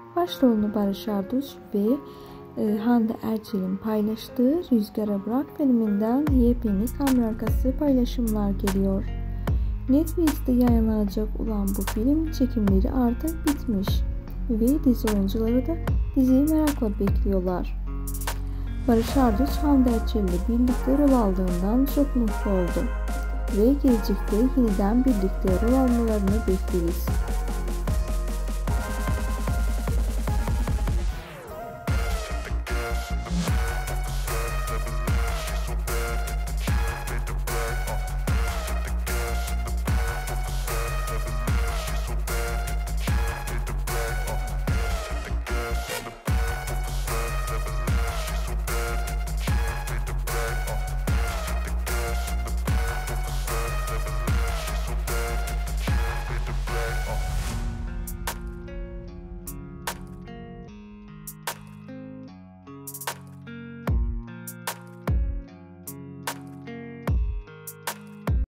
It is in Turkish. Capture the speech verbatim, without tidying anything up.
Başrolünü Barış Arduç ve e, Hande Erçel'in paylaştığı Rüzgara Bırak filminden yepyeni kamera arkası paylaşımlar geliyor. Netflix'te yayınlanacak olan bu film çekimleri artık bitmiş ve dizi oyuncuları da diziyi merakla bekliyorlar. Barış Arduç, Hande Erçel ile birlikte rol aldığından çok mutlu oldu ve gelecekte yeniden birlikte rol almalarını bekleriz.